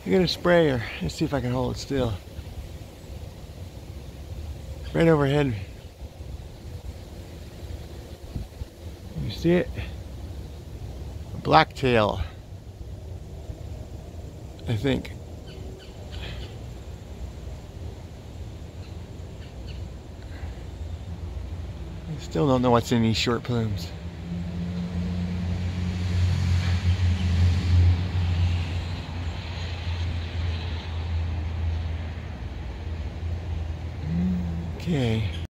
I got a sprayer. Let's see if I can hold it still. Right overhead. You see it? A blacktail, I think. I still don't know what's in these short plumes. Okay.